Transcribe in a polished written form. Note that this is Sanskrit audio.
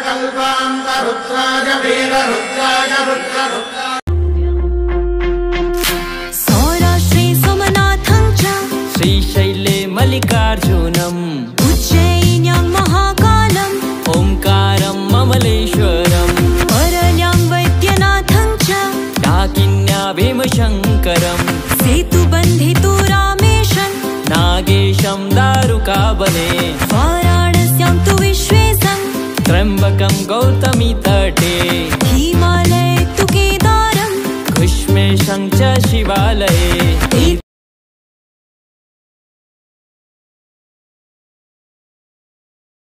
कल्पान्तरुद्राय वीररुद्राय रुद्ररुद्राय सौराष्ट्रे सोमनाथं च श्रीशैले मल्लिकार्जुनम् उज्जयिन्यां महाकालम् ओंकारं ममलेश्वरम् परल्यां वैद्यनाथं च डाकिन्या भीमशङ्करम् सेतुबन्धितो रामेशं नागेशं दारुकावने वाराणस्यां तु विश्वेशं त्र्यम्बकं गौतमी तटे हिमालये तु केदारं कुष्मेशं च शिवालये